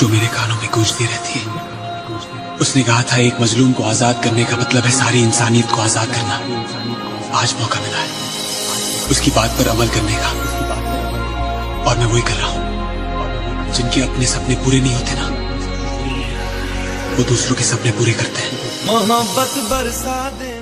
जो मेरे कानों में गूंजती रहती है। उसने कहा था एक मजलूम को आजाद करने का मतलब है सारी इंसानियत को आजाद करना। आज मौका मिला है उसकी बात पर अमल करने का, और मैं वही कर रहा हूं। जिनके अपने सपने पूरे नहीं होते ना, वो दूसरों के सपने पूरे करते हैं। मोहब्बत बरसा दे।